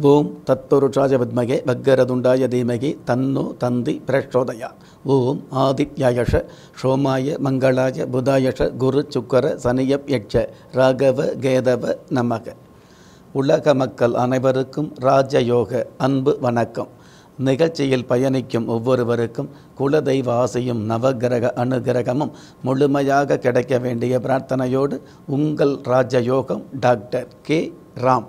ஓம் தத்புருஷாய வித்மகே வக்கரதுண்டாய தீமகி தன்னோ தந்தி பிரச்சோதயா. ஓம் ஆதித்யாயஷ சோமாய மங்களாய புதாயஷ குரு சுக்கர சனியப் யட்ச ராகவ கேதவ நமக. உலக மக்கள் அனைவருக்கும் ராஜயோக அன்பு வணக்கம். நிகழ்ச்சியில் பயணிக்கும் ஒவ்வொருவருக்கும் குலதெய்வ ஆசையும் நவகிரக அனுகிரகமும் முழுமையாக கிடைக்க வேண்டிய பிரார்த்தனையோடு உங்கள் ராஜயோகம் டாக்டர் கே. ராம்.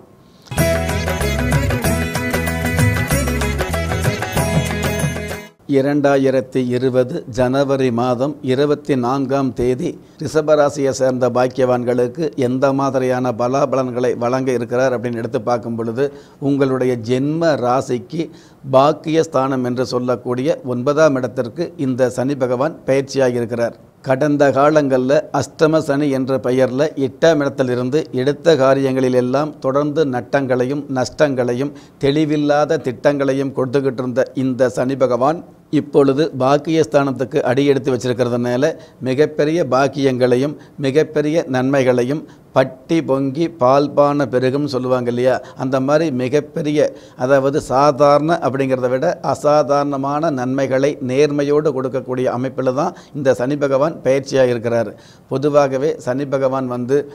2020 ஜனவரி மாதம் 24ஆம் தேதி ரிஷபராசியை சேர்ந்த பாக்கியவான்களுக்கு எந்த மாதிரியான பலாபலன்களை வழங்க இருக்கிறார் அப்படின்னு எடுத்து பார்க்கும் பொழுது, உங்களுடைய ஜென்ம ராசிக்கு பாக்கியஸ்தானம் என்று சொல்லக்கூடிய 9ஆம் இடத்திற்கு இந்த சனி பகவான் பயிற்சியாக இருக்கிறார். கடந்த காலங்களில் அஷ்டம சனி என்ற பெயரில் 8ஆம் இடத்திலிருந்து எடுத்த காரியங்களில் எல்லாம் தொடர்ந்து நட்டங்களையும் நஷ்டங்களையும் தெளிவில்லாத திட்டங்களையும் கொடுத்துக்கிட்டு இருந்த இந்த சனி பகவான் இப்பொழுது பாக்கியஸ்தானத்துக்கு அடியெடுத்து வச்சிருக்கிறதுனால மிகப்பெரிய பாக்கியங்களையும் மிகப்பெரிய நன்மைகளையும் பட்டி பொங்கி பால்பான பெருகும் சொல்லுவாங்க இல்லையா, அந்த மாதிரி மிகப்பெரிய, அதாவது சாதாரண அப்படிங்கிறத விட அசாதாரணமான நன்மைகளை நேர்மையோடு கொடுக்கக்கூடிய அமைப்பில் தான் இந்த சனி பகவான் பயிற்சியாக இருக்கிறார். பொதுவாகவே சனி பகவான்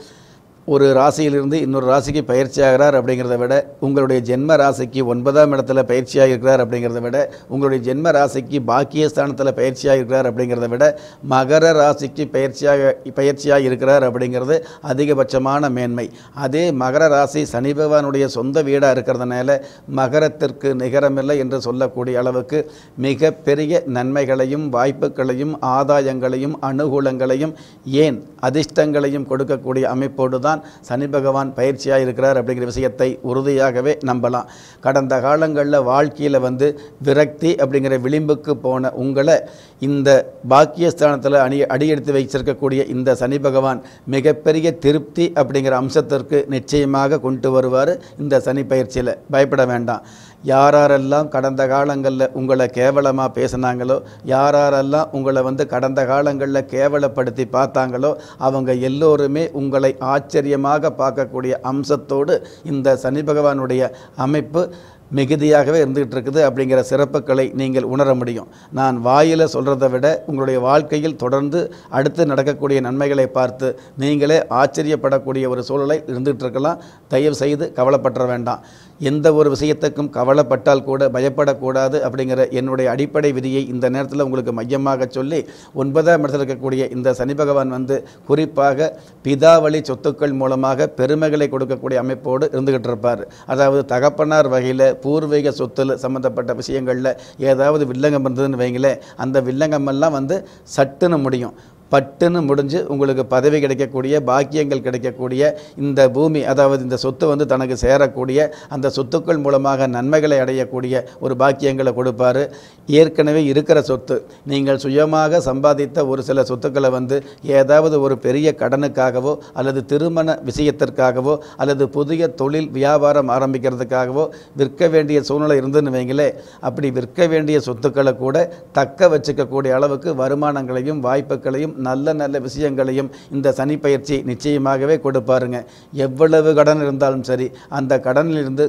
ஒரு ராசியிலிருந்து இன்னொரு ராசிக்கு பயிற்சியாகிறார் அப்படிங்கிறத விட, உங்களுடைய ஜென்ம ராசிக்கு 9ஆம் இடத்துல பயிற்சியாக இருக்கிறார் அப்படிங்கிறத விட, உங்களுடைய ஜென்ம ராசிக்கு பாக்கியஸ்தானத்தில் பயிற்சியாக இருக்கிறார் அப்படிங்கிறத விட, மகர ராசிக்கு பயிற்சியாக இருக்கிறார் அப்படிங்கிறது அதிகபட்சமான மேன்மை. அதே மகர ராசி சனி பகவானுடைய சொந்த வீடாக இருக்கிறதுனால மகரத்திற்கு நிகரமில்லை என்று சொல்லக்கூடிய அளவுக்கு மிகப்பெரிய நன்மைகளையும் வாய்ப்புகளையும் ஆதாயங்களையும் அனுகூலங்களையும் ஏன் அதிர்ஷ்டங்களையும் கொடுக்கக்கூடிய அமைப்போடு தான் சனி பகவான் பயிற்சியாக இருக்கிறார் அப்படிங்கிற விஷயத்தை உறுதியாகவே நம்பலாம். கடந்த காலங்களில் வாழ்க்கையில் விரக்தி அப்படிங்கிற விளிம்புக்கு போன உங்களை இந்த பாக்கியஸ்தானத்தில் அடியெடுத்து வைச்சிருக்கக்கூடிய இந்த சனி பகவான் மிகப்பெரிய திருப்தி அப்படிங்கிற அம்சத்திற்கு நிச்சயமாக கொண்டு வருவார். இந்த சனி பயிற்சியில் பயப்பட வேண்டாம். யாரெல்லாம் கடந்த காலங்களில் உங்களை கேவலமாக பேசினாங்களோ, யாரெல்லாம் உங்களை கடந்த காலங்களில் கேவலப்படுத்தி பார்த்தாங்களோ, அவங்க எல்லோருமே உங்களை ஆச்சரியமாக பார்க்கக்கூடிய அம்சத்தோடு இந்த சனி பகவானுடைய அமைப்பு மிகுதியாகவே இருந்துகிட்டு இருக்குது அப்படிங்கிற சிறப்புகளை நீங்கள் உணர முடியும். நான் வாயில் சொல்கிறத விட உங்களுடைய வாழ்க்கையில் தொடர்ந்து அடுத்து நடக்கக்கூடிய நன்மைகளை பார்த்து நீங்களே ஆச்சரியப்படக்கூடிய ஒரு சூழலை இருந்துகிட்டு இருக்கலாம். தயவு செய்து கவலைப்பட வேண்டாம். எந்த ஒரு விஷயத்துக்கும் கவலைப்பட்டால் கூட பயப்படக்கூடாது அப்படிங்கிற என்னுடைய அடிப்படை விதியை இந்த நேரத்தில் உங்களுக்கு மையமாக சொல்லி, 9ஆம் இடத்தில் இருக்கக்கூடிய இந்த சனி பகவான் குறிப்பாக பிதாவளி சொத்துக்கள் மூலமாக பெருமைகளை கொடுக்கக்கூடிய அமைப்போடு இருந்துகிட்டு இருப்பார். அதாவது தகப்பனார் வகையில் பூர்வீக சொத்துல சம்மந்தப்பட்ட விஷயங்களில் ஏதாவது வில்லங்கம் இருந்ததுன்னு வைங்களேன், அந்த வில்லங்கமெல்லாம் சட்டுன்னு முடியும். பட்டுன்னு முடிஞ்சு உங்களுக்கு பதவி கிடைக்கக்கூடிய, பாக்கியங்கள் கிடைக்கக்கூடிய, இந்த பூமி அதாவது இந்த சொத்து தனக்கு சேரக்கூடிய, அந்த சொத்துக்கள் மூலமாக நன்மைகளை அடையக்கூடிய ஒரு பாக்கியங்களை கொடுப்பார். ஏற்கனவே இருக்கிற சொத்து, நீங்கள் சுயமாக சம்பாதித்த ஒரு சில சொத்துக்களை ஏதாவது ஒரு பெரிய கடனுக்காகவோ அல்லது திருமண விஷயத்திற்காகவோ அல்லது புதிய தொழில் வியாபாரம் ஆரம்பிக்கிறதுக்காகவோ விற்க வேண்டிய சூழ்நிலை இருந்துன்னு வைங்களே, அப்படி விற்க வேண்டிய சொத்துக்களை கூட தக்க வச்சுக்கக்கூடிய அளவுக்கு வருமானங்களையும் வாய்ப்புகளையும் நல்ல நல்ல விஷயங்களையும் இந்த சனி பயிற்சி நிச்சயமாகவே கொடுப்பாருங்க. எவ்வளவு கடன் இருந்தாலும் சரி, அந்த கடனிலிருந்து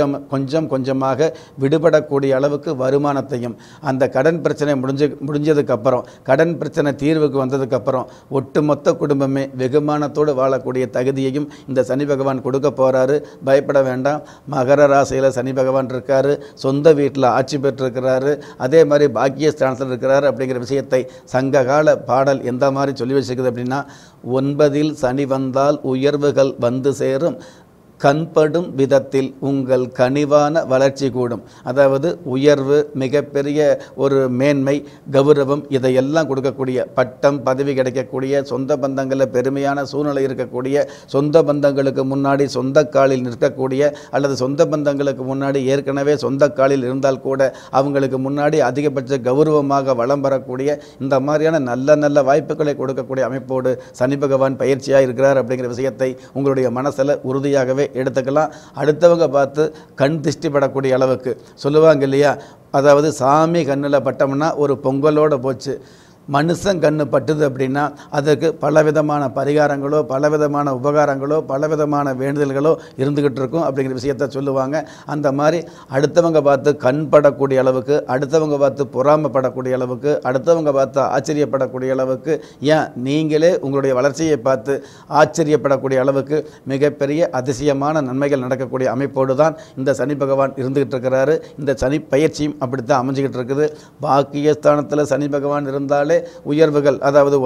கொஞ்சமாக விடுபடக்கூடிய அளவுக்கு வருமானத்தையும், அந்த கடன் பிரச்சனை முடிஞ்சதுக்கப்புறம், கடன் பிரச்சனை தீர்வுக்கு வந்ததுக்கப்புறம் ஒட்டுமொத்த குடும்பமே வெகுமானத்தோடு வாழக்கூடிய தகுதியையும் இந்த சனி பகவான் கொடுக்க போகிறாரு. பயப்பட வேண்டாம். மகர ராசியில் சனி பகவான் இருக்காரு, சொந்த வீட்டில் ஆட்சி பெற்றிருக்கிறாரு, அதே மாதிரி பாக்கியஸ்தானத்தில் இருக்கிறாரு அப்படிங்கிற விஷயத்தை சங்ககால பாடல் எந்த மாதிரி சொல்லி வச்சுக்குது அப்படின்னா, 9இல் சனி வந்தால் உயர்வுகள் சேரும், கண்படும் விதத்தில் உங்கள் கனிவான வளர்ச்சி கூடும். அதாவது உயர்வு, மிகப்பெரிய ஒரு மேன்மை, கௌரவம், இதையெல்லாம் கொடுக்கக்கூடிய, பட்டம் பதவி கிடைக்கக்கூடிய, சொந்த பந்தங்களில் பெருமையான சூழ்நிலை இருக்கக்கூடிய, சொந்த பந்தங்களுக்கு முன்னாடி சொந்த காலில் நிற்கக்கூடிய, அல்லது சொந்த பந்தங்களுக்கு முன்னாடி ஏற்கனவே சொந்த காலில் இருந்தால் கூட அவங்களுக்கு முன்னாடி அதிகபட்ச கௌரவமாக வளம் வரக்கூடிய, இந்த மாதிரியான நல்ல நல்ல வாய்ப்புகளை கொடுக்கக்கூடிய அமைப்போடு சனி பகவான் பயிற்சியாக இருக்கிறார் அப்படிங்கிற விஷயத்தை உங்களுடைய மனசில் உறுதியாகவே எடுத்துக்கலாம். அடுத்தவங்க பார்த்து கண் திஷ்டி படக்கூடிய அளவுக்கு சொல்லுவாங்க இல்லையா, அதாவது சாமி கண்ணில் பட்டோம்னா ஒரு பொங்கலோடு போச்சு, மனுஷன் கண்ணு பட்டுது அப்படின்னா அதுக்கு பலவிதமான பரிகாரங்களோ பலவிதமான உபகாரங்களோ பலவிதமான வேண்டுதல்களோ இருந்துக்கிட்டு இருக்கும் அப்படிங்கிற விஷயத்த சொல்லுவாங்க. அந்த மாதிரி அடுத்தவங்க பார்த்து கண் படக்கூடிய அளவுக்கு, அடுத்தவங்க பார்த்து பொறாமப்படக்கூடிய அளவுக்கு, அடுத்தவங்க பார்த்து ஆச்சரியப்படக்கூடிய அளவுக்கு, ஏன் நீங்களே உங்களுடைய வளர்ச்சியை பார்த்து ஆச்சரியப்படக்கூடிய அளவுக்கு மிகப்பெரிய அதிசயமான நன்மைகள் நடக்கக்கூடிய அமைப்போடு தான் இந்த சனி பகவான் இருந்துகிட்டு இருக்கிறாரு. இந்த சனி பயிற்சியும் அப்படித்தான் அமைஞ்சிக்கிட்டு இருக்குது. பாக்கியஸ்தானத்தில் சனி பகவான் இருந்தாலே உயர்வுகள், அதாவது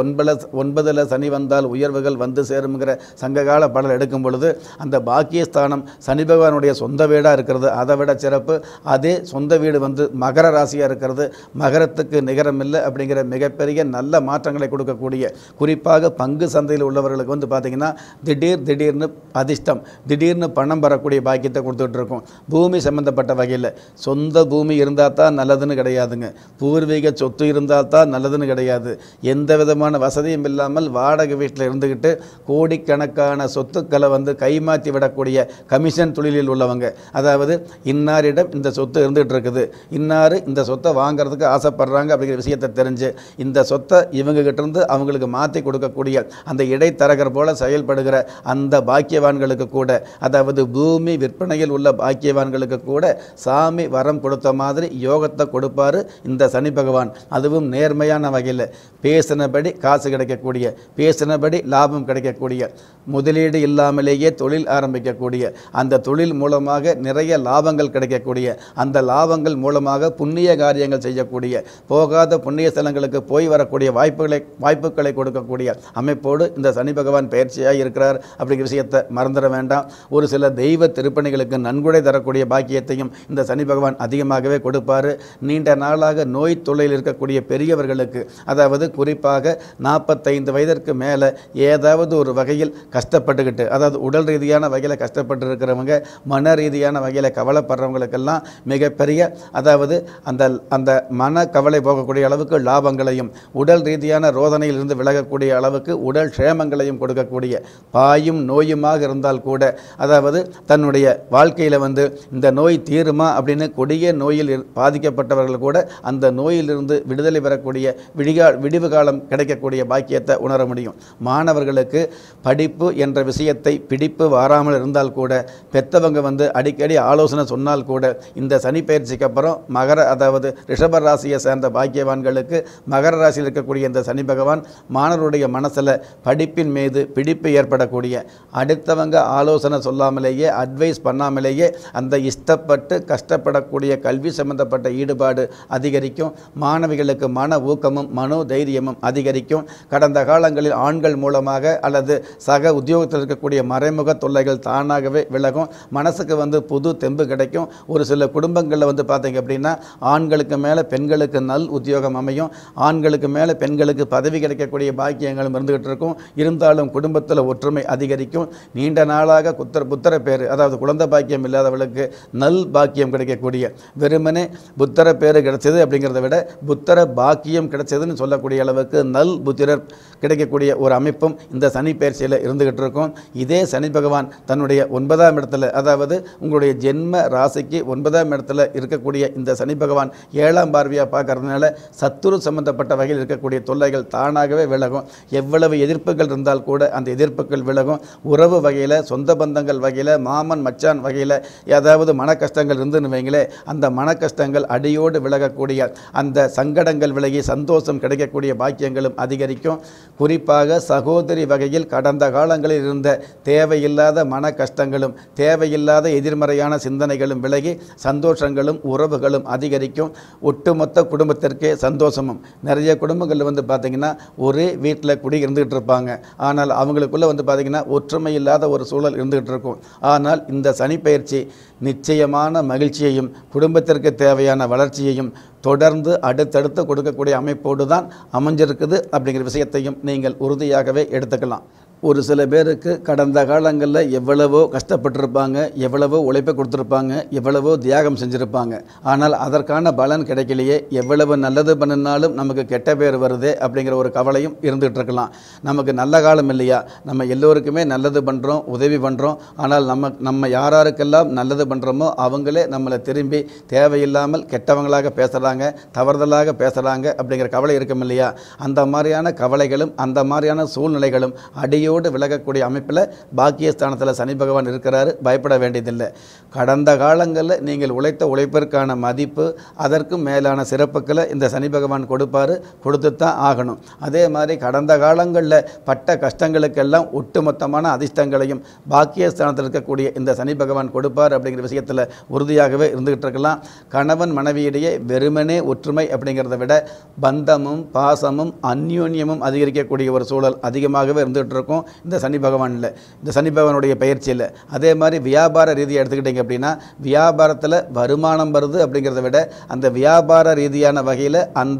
9ல் சனி வந்தால் உயர்வுகள் வந்து சேருங்கிற சங்ககால பாடல் எடுக்கும் பொழுது அந்த பாக்கியஸ்தானம் சனி பகவானுடைய சொந்த வீடாக இருக்கிறது. அதை விட சிறப்பு, அதே சொந்த வீடு வந்து மகர ராசியாக இருக்கிறது. மகரத்துக்கு நிகரம் இல்லை அப்படிங்கிற மிகப்பெரிய நல்ல மாற்றங்களை கொடுக்கக்கூடிய, குறிப்பாக பங்கு சந்தையில் உள்ளவர்களுக்கு வந்து பார்த்திங்கன்னா திடீர்னு அதிர்ஷ்டம், திடீர்னு பணம் பெறக்கூடிய பாக்கியத்தை கொடுத்துட்டு இருக்கும். பூமி சம்பந்தப்பட்ட வகையில் சொந்த பூமி இருந்தால் தான் நல்லதுன்னு கிடையாதுங்க. பூர்வீக சொத்து இருந்தால் தான் நல்லதுன்னு கிடையாது. எந்த விதமான வசதியும் இல்லாமல் வாடகை வீட்டில் இருந்துக்கிட்டு கோடிக்கணக்கான சொத்துக்களை வந்து கைமாற்றி விடக்கூடிய கமிஷன் தொழிலில் உள்ளவங்க, அதாவது இன்னாரிடம் இந்த சொத்து இருந்துகிட்டு இருக்குது, இன்னார் இந்த சொத்தை வாங்கிறதுக்கு ஆசைப்படுறாங்க அப்படிங்கிற விஷயத்தை தெரிஞ்சு இந்த சொத்தை இவங்ககிட்ட இருந்து அவங்களுக்கு மாற்றி கொடுக்கக்கூடிய அந்த இடைத்தரகர் போல செயல்படுகிற அந்த பாக்கியவான்களுக்கு கூட, அதாவது பூமி விற்பனையில் உள்ள பாக்கியவான்களுக்கு கூட சாமி வரம் கொடுத்த மாதிரி யோகத்தை கொடுப்பாரு இந்த சனி பகவான். அதுவும் நேர்மையான வகையில் பேசினபடி காசு கிடைக்கக்கூடிய, பேசினபடி லாபம் கிடைக்கக்கூடிய, முதலீடு இல்லாமலேயே தொழில் ஆரம்பிக்கக்கூடிய, அந்த தொழில் மூலமாக நிறைய லாபங்கள் கிடைக்கக்கூடிய, அந்த லாபங்கள் மூலமாக புண்ணிய காரியங்கள் செய்யக்கூடிய, போகாத புண்ணிய ஸ்தலங்களுக்கு போய் வரக்கூடிய வாய்ப்புகளை கொடுக்கக்கூடிய அமைப்போடு இந்த சனி பகவான் பயிற்சியாக இருக்கிறார் அப்படிங்கிற விஷயத்தை மறந்துட வேண்டாம். ஒரு சில தெய்வ திருப்பணிகளுக்கு நன்கொடை தரக்கூடிய பாக்கியத்தையும் இந்த சனி பகவான் அதிகமாகவே கொடுப்பார். நீண்ட நாளாக நோய் தொல்லையில் இருக்கக்கூடிய பெரியவர்களுக்கு, அதாவது குறிப்பாக 45 வயதிற்கு மேலே ஏதாவது ஒரு வகையில் கஷ்டப்பட்டுக்கிட்டு, அதாவது உடல் ரீதியான வகையில் கஷ்டப்பட்டு இருக்கிறவங்க, மன ரீதியான வகையில் கவலைப்படுறவங்களுக்கெல்லாம் மிகப்பெரிய, அதாவது அந்த மன கவலை போகக்கூடிய அளவுக்கு லாபங்களையும், உடல் ரீதியான ரோதனையில் இருந்து விலகக்கூடிய அளவுக்கு உடல் க்ஷேமங்களையும் கொடுக்கக்கூடிய, பாயும் நோயுமாக இருந்தால் கூட, அதாவது தன்னுடைய வாழ்க்கையில் வந்து இந்த நோய் தீருமா அப்படின்னு கொடிய நோயில் பாதிக்கப்பட்டவர்கள் கூட அந்த நோயிலிருந்து விடுதலை பெறக்கூடிய விடிவு காலம் கிடைக்கக்கூடிய பாக்கியத்தை உணர முடியும். மாணவர்களுக்கு படிப்பு என்ற விஷயத்தை பிடிப்பு வாராமல் இருந்தால் கூட, பெற்றவங்க வந்து அடிக்கடி ஆலோசனை சொன்னால் கூட, இந்த சனி பயிற்சிக்கு அப்புறம் அதாவது ரிஷப ராசியை சேர்ந்த பாக்கியவான்களுக்கு மகர ராசியில் இருக்கக்கூடிய இந்த சனி பகவான் மாணவருடைய மனசில் படிப்பின் மீது பிடிப்பு ஏற்படக்கூடிய, அடுத்தவங்க ஆலோசனை சொல்லாமலேயே அட்வைஸ் பண்ணாமலேயே அந்த இஷ்டப்பட்டு கஷ்டப்படக்கூடிய கல்வி சம்பந்தப்பட்ட ஈடுபாடு அதிகரிக்கும். மாணவிகளுக்கு மன ஊக்கமும் மனோ தைரியமும் அதிகரிக்கும். கடந்த காலங்களில் ஆண்கள் மூலமாக அல்லது சக உத்தியோகத்தில் இருக்கக்கூடிய மறைமுக தொல்லைகள் தானாகவே விலகும். மனசுக்கு வந்து புது தெம்பு கிடைக்கும். ஒரு சில குடும்பங்களில் வந்து பார்த்தீங்க அப்படின்னா ஆண்களுக்கு மேலே பெண்களுக்கு நல் உத்தியோகம் அமையும், ஆண்களுக்கு மேலே பெண்களுக்கு பதவி கிடைக்கக்கூடிய பாக்கியங்களும் இருந்துகிட்டு இருக்கும். இருந்தாலும் குடும்பத்தில் ஒற்றுமை அதிகரிக்கும். நீண்ட நாளாக புத்திர பேர், அதாவது குழந்தை பாக்கியம் இல்லாதவர்களுக்கு நல் பாக்கியம் கிடைக்கக்கூடிய, வெறுமனே புத்திர பேர் கிடைச்சது அப்படிங்கிறத விட புத்திர பாக்கியம் கிடைச்சதுன்னு சொல்லக்கூடிய அளவுக்கு நல் புத்திரர் கிடைக்கக்கூடிய ஒரு அமைப்பும் இந்த சனி பயிற்சியில் இருந்துகிட்டு இருக்கும். இதே சனி பகவான் தன்னுடைய 9ஆம் இடத்துல, அதாவது உங்களுடைய ஜென்ம ராசிக்கு 9ஆம் இடத்துல இருக்கக்கூடிய இந்த சனி பகவான் 7ஆம் பார்வையாக பார்க்கறதுனால சத்துரு சம்பந்தப்பட்ட வகையில் இருக்கக்கூடிய தொல்லைகள் தானாகவே விலகும். எவ்வளவு எதிர்ப்புகள் இருந்தால் கூட அந்த எதிர்ப்புகள் விலகும். உறவு வகையில், சொந்த பந்தங்கள் வகையில், மாமன் மச்சான் வகையில் ஏதாவது மன கஷ்டங்கள் இருந்துன்னு வைங்களே, அந்த மன கஷ்டங்கள் அடியோடு விலகக்கூடிய, அந்த சங்கடங்கள் விலகி சந்தோஷம் கிடைக்கக்கூடிய பாக்கியங்களும் அதிகரிக்கும். குறிப்பாக சகோதரி வகையில் கடந்த காலங்களில் இருந்த தேவையில்லாத மன கஷ்டங்களும் தேவையில்லாத எதிர்மறையான சிந்தனைகளும் விலகி சந்தோஷங்களும் உறவுகளும் அதிகரிக்கும். ஒட்டுமொத்த குடும்பத்திற்கே சந்தோஷமும். நிறைய குடும்பங்களில் வந்து பார்த்திங்கன்னா ஒரே வீட்டில் குடி இருந்துகிட்டு இருப்பாங்க, ஆனால் அவங்களுக்குள்ளே வந்து பார்த்திங்கன்னா ஒற்றுமை இல்லாத ஒரு சூழல் இருந்துகிட்டு இருக்கும். ஆனால் இந்த சனி பயிற்சி நிச்சயமான மகிழ்ச்சியையும் குடும்பத்திற்கு தேவையான வளர்ச்சியையும் தொடர்ந்து அடுத்தடுத்து கொடுக்கக்கூடிய அமைப்போடு தான் அமைஞ்சிருக்குது அப்படிங்கிற விஷயத்தையும் நீங்கள் உறுதியாகவே எடுத்துக்கலாம். ஒரு சில பேருக்கு கடந்த காலங்களில் எவ்வளவோ கஷ்டப்பட்டிருப்பாங்க, எவ்வளவோ உழைப்பை கொடுத்துருப்பாங்க, எவ்வளவோ தியாகம் செஞ்சுருப்பாங்க. ஆனால் அதற்கான பலன் கிடைக்கலையே, எவ்வளவு நல்லது பண்ணினாலும் நமக்கு கெட்ட பேர் வருதே அப்படிங்கிற ஒரு கவலையும் இருந்துகிட்டு இருக்கலாம். நமக்கு நல்ல காலம் இல்லையா, நம்ம எல்லோருக்குமே நல்லது பண்ணுறோம், உதவி பண்ணுறோம். ஆனால் நம்ம யாராருக்கெல்லாம் நல்லது பண்ணுறோமோ அவங்களே நம்மளை திரும்பி தேவையில்லாமல் கெட்டவங்களாக பேசுகிறாங்க, தவறுதலாக பேசுகிறாங்க அப்படிங்கிற கவலை இருக்கும் இல்லையா. அந்த மாதிரியான கவலைகளும் அந்த மாதிரியான சூழ்நிலைகளும் அடியோடு விலகக்கூடிய அமைப்பில் பாக்கியஸ்தானத்தில் சனி பகவான் இருக்கிறாரு. பயப்பட வேண்டியதில்லை. கடந்த காலங்களில் நீங்கள் உழைத்த உழைப்பிற்கான மதிப்பு, அதற்கும் மேலான சிறப்புகளை இந்த சனி பகவான் கொடுப்பாரு, கொடுத்துத்தான் ஆகணும். அதே மாதிரி கடந்த காலங்களில் பட்ட கஷ்டங்களுக்கெல்லாம் ஒட்டுமொத்தமான அதிர்ஷ்டங்களையும் பாக்கியஸ்தானத்தில் இருக்கக்கூடிய இந்த சனி பகவான் கொடுப்பார் அப்படிங்கிற விஷயத்தில் உறுதியாகவே இருந்துகிட்டு இருக்கலாம். கணவன் மனைவியிடையே வெறுமனே ஒற்றுமை அப்படிங்கிறத விட பந்தமும் பாசமும் அந்யோன்யமும் அதிகரிக்கக்கூடிய ஒரு சூழல் அதிகமாகவே இருந்துகிட்டு இருக்கும் இந்த சனி பகவானில், இந்த சனி பகவானுடைய பயிற்சியில். அதே மாதிரி வியாபார ரீதியாக எடுத்துக்கிட்டிங்க அப்படின்னா வியாபாரத்தில் வருமானம் வருது அப்படிங்கிறத விட அந்த வியாபார ரீதியான வகையில்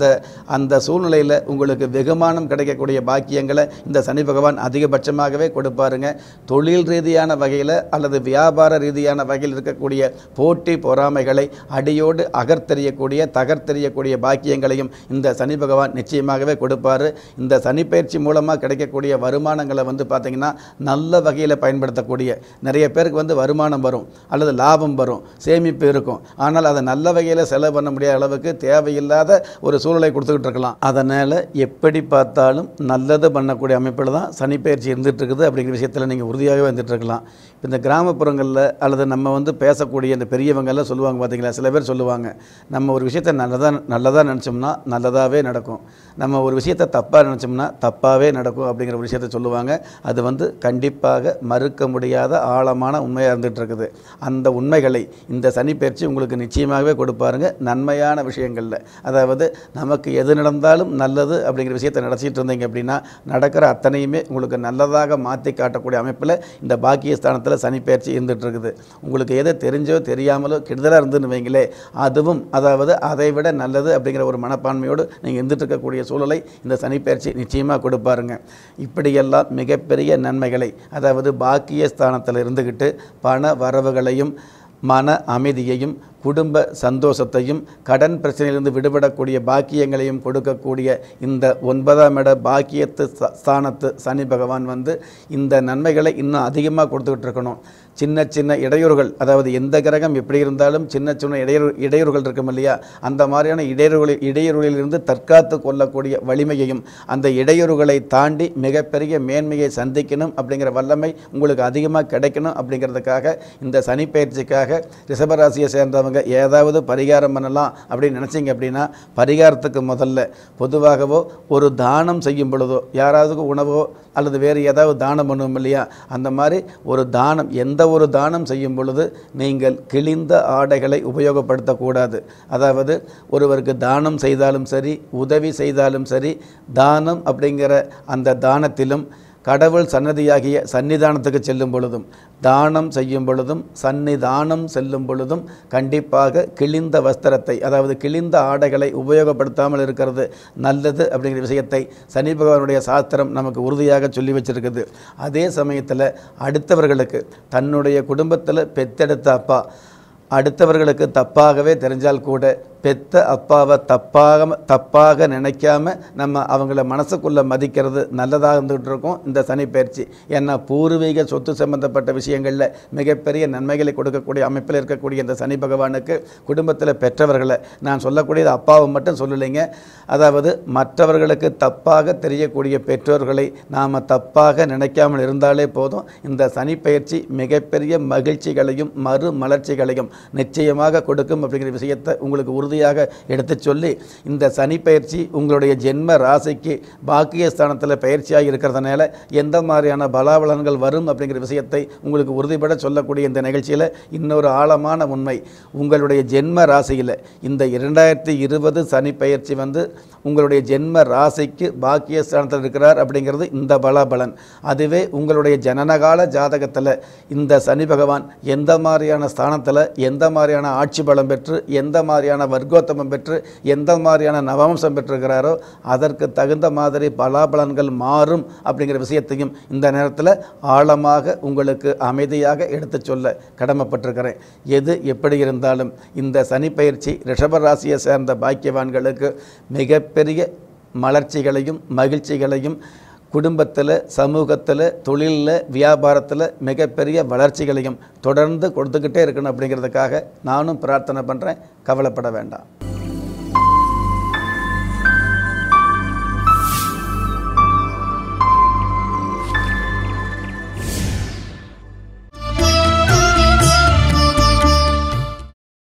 அந்த சூழ்நிலையில் உங்களுக்கு வெகுமானம் கிடைக்கக்கூடிய பாக்கியங்களை இந்த சனி பகவான் அதிகபட்சமாகவே கொடுப்பாருங்க. தொழில் ரீதியான வகையில் அல்லது வியாபார ரீதியான வகையில் இருக்கக்கூடிய போட்டி பொறாமைகளை அடியோடு அகர்த்தெறியக்கூடிய தகர்த்தெறியக்கூடிய பாக்கியங்களையும் இந்த சனி பகவான் நிச்சயமாகவே கொடுப்பார். இந்த சனி பயிற்சி மூலமாக கிடைக்கக்கூடிய வருமானங்களை பார்த்தீங்கன்னா நல்ல வகையில் பயன்படுத்தக்கூடிய நிறைய பேருக்கு வருமானம் வரும் அல்லது லாபம் வரும், சேமிப்பு இருக்கும். ஆனால் அதை நல்ல வகையில் செலவு பண்ண முடியாத அளவுக்கு தேவையில்லாத ஒரு சூழலை கொடுத்துக்கிட்டு இருக்கலாம். அதனால் எப்படி பார்த்தாலும் நல்லது பண்ணக்கூடிய அமைப்பில் தான் சனி பயிற்சி இருந்துகிட்டு இருக்குது அப்படிங்கிற விஷயத்தில் நீங்கள் உறுதியாகவே வந்துட்டு இருக்கலாம். இப்போ இந்த கிராமப்புறங்களில் அல்லது நம்ம பேசக்கூடிய இந்த பெரியவங்கெல்லாம் சொல்லுவாங்க பார்த்தீங்களா, சில பேர் சொல்லுவாங்க, நம்ம ஒரு விஷயத்தை நல்லதாக நினச்சோம்னா நல்லதாகவே நடக்கும், நம்ம ஒரு விஷயத்தை தப்பாக நினச்சோம்னா தப்பாகவே நடக்கும் அப்படிங்கிற ஒரு விஷயத்தை சொல்லுவாங்க. அது கண்டிப்பாக மறுக்க முடியாத ஆழமான உண்மையாக இருந்துகிட்டு இருக்குது. அந்த உண்மைகளை இந்த சனி பயிற்சி உங்களுக்கு நிச்சயமாகவே கொடுப்பாருங்க. நன்மையான விஷயங்களில், அதாவது நமக்கு எது நடந்தாலும் நல்லது அப்படிங்கிற விஷயத்தை நடத்திட்டு இருந்தீங்க அப்படின்னா நடக்கிற அத்தனையுமே உங்களுக்கு நல்லதாக மாற்றி காட்டக்கூடிய அமைப்பில் இந்த பாக்கியஸ்தானத்தில் சனி பயிற்சி இருந்துகிட்டு இருக்குது. உங்களுக்கு எது தெரிஞ்சோ தெரியாமலோ கெடுதலாக இருந்துன்னு வைங்களே, அதுவும் அதாவது அதை விட நல்லது அப்படிங்கிற ஒரு மனப்பான்மையோடு நீங்கள் இருந்துட்டு இருக்கக்கூடிய சூழலை இந்த சனி பயிற்சி நிச்சயமாக கொடுப்பாருங்க. இப்படியெல்லாம் மிகப்பெரிய நன்மைகளை, அதாவது பாக்கியஸ்தானத்தில் இருந்துக்கிட்டு பண வரவுகளையும் மன அமைதியையும் குடும்ப சந்தோஷத்தையும் கடன் பிரச்சனையிலிருந்து விடுபடக்கூடிய பாக்கியங்களையும் கொடுக்கக்கூடிய இந்த 9ஆம் இட பாக்கியத்து ஸ்தானத்து சனி பகவான் இந்த நன்மைகளை இன்னும் அதிகமாக கொடுத்துக்கிட்டு இருக்கணும். சின்ன சின்ன இடையூறுகள், அதாவது எந்த கிரகம் எப்படி இருந்தாலும் சின்ன சின்ன இடையூறுகள் இருக்கும் இல்லையா, அந்த மாதிரியான இடையூறுகளிலிருந்து தற்காத்து கொள்ளக்கூடிய வலிமையையும் அந்த இடையூறுகளை தாண்டி மிகப்பெரிய மேன்மையை சந்திக்கணும் அப்படிங்கிற வல்லமை உங்களுக்கு அதிகமாக கிடைக்கணும் அப்படிங்கிறதுக்காக இந்த சனி பயிற்சிக்காக ரிஷபராசியை சேர்ந்தவங்க ஏதாவது பரிகாரம் பண்ணலாம் அப்படின்னு நினச்சிங்க அப்படின்னா பரிகாரத்துக்கு முதல்ல பொதுவாகவோ ஒரு தானம் செய்யும் பொழுதோ, யாராவது உணவோ அல்லது வேறு ஏதாவது தானம் பண்ணுவோம் இல்லையா, அந்த மாதிரி ஒரு தானம், எந்த ஒரு தானம் செய்யும் பொழுது நீங்கள் கிழிந்த ஆடைகளை உபயோகப்படுத்தக்கூடாது. அதாவது ஒருவருக்கு தானம் செய்தாலும் சரி, உதவி செய்தாலும் சரி, தானம் அப்படிங்கிற அந்த தானத்திலும் கடவுள் சன்னதியாகிய சன்னிதானத்துக்கு செல்லும் பொழுதும், தானம் செய்யும் பொழுதும், சன்னிதானம் செல்லும் பொழுதும் கண்டிப்பாக கிழிந்த வஸ்திரத்தை, அதாவது கிழிந்த ஆடைகளை உபயோகப்படுத்தாமல் இருக்கிறது நல்லது அப்படிங்கிற விஷயத்தை சனி பகவானுடைய சாஸ்திரம் நமக்கு உறுதியாக சொல்லி வச்சிருக்குது. அதே சமயத்தில் அடுத்தவர்களுக்கு, தன்னுடைய குடும்பத்தில் பெத்தெடுத்த அப்பா அடுத்தவர்களுக்கு தப்பாகவே தெரிஞ்சால் கூட பெத்த அப்பாவை தப்பாக நினைக்காம நம்ம அவங்கள மனசுக்குள்ளே மதிக்கிறது நல்லதாக இருந்துகிட்டு இருக்கும் இந்த சனி பயிற்சி. ஏன்னா பூர்வீக சொத்து சம்பந்தப்பட்ட விஷயங்களில் மிகப்பெரிய நன்மைகளை கொடுக்கக்கூடிய அமைப்பில் இருக்கக்கூடிய இந்த சனி பகவானுக்கு குடும்பத்தில் பெற்றவர்களை, நான் சொல்லக்கூடியது அப்பாவை மட்டும் சொல்லலைங்க, அதாவது மற்றவர்களுக்கு தப்பாக தெரியக்கூடிய பெற்றோர்களை நாம் தப்பாக நினைக்காமல் இருந்தாலே போதும். இந்த சனி பயிற்சி மிகப்பெரிய மகிழ்ச்சிகளையும் மறுமலர்ச்சிகளையும் நிச்சயமாக கொடுக்கும் அப்படிங்கிற விஷயத்தை உங்களுக்கு உறுதியாக எடுத்து சொல்லி, இந்த சனி பயிற்சி உங்களுடைய ஜென்ம ராசிக்கு பாக்கியஸ்தானத்தில் பயிற்சியாக இருக்கிறதுனால எந்த மாதிரியான பலாபலன்கள் வரும் அப்படிங்கிற விஷயத்தை உங்களுக்கு உறுதிபட சொல்லக்கூடிய இந்த நிகழ்ச்சியில் இன்னொரு ஆழமான உண்மை, உங்களுடைய ஜென்ம ராசியில் இந்த 2020 சனி பயிற்சி உங்களுடைய ஜென்ம ராசிக்கு பாக்கியஸ்தானத்தில் இருக்கிறார் அப்படிங்கிறது இந்த பலாபலன். அதுவே உங்களுடைய ஜனனகால ஜாதகத்தில் இந்த சனி பகவான் எந்த மாதிரியான ஸ்தானத்தில் எந்த மாதிரியான ஆட்சி பலம் பெற்று எந்த மாதிரியான வர்க்கோத்தமம் பெற்று எந்த மாதிரியான நவம்சம் பெற்றிருக்கிறாரோ அதற்கு தகுந்த மாதிரி பலாபலன்கள் மாறும் அப்படிங்கிற விஷயத்தையும் இந்த நேரத்தில் ஆழமாக உங்களுக்கு அமைதியாக எடுத்து சொல்ல கடமைப்பட்டிருக்கிறேன். எது எப்படி இருந்தாலும் இந்த சனிப்பெயர்ச்சி ரிஷபராசியை சேர்ந்த பாக்கியவான்களுக்கு மிகப்பெரிய மலர்ச்சிகளையும் மகிழ்ச்சிகளையும், குடும்பத்தில், சமூகத்தில், தொழிலில், வியாபாரத்தில் மிகப்பெரிய வளர்ச்சிகளையும் தொடர்ந்து கொடுத்துக்கிட்டே இருக்கணும் அப்படிங்கிறதுக்காக நானும் பிரார்த்தனை பண்ணுறேன். கவலைப்பட வேண்டாம்.